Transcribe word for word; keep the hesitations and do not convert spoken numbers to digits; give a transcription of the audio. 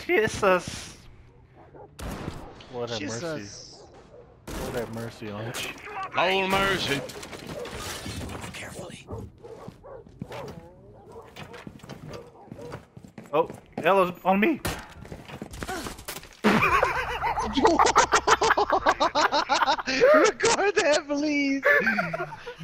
Jesus. Lord have Jesus. mercy. Lord have mercy on us. Oh mercy. Move carefully. Oh, Ella's on me. Record that, please.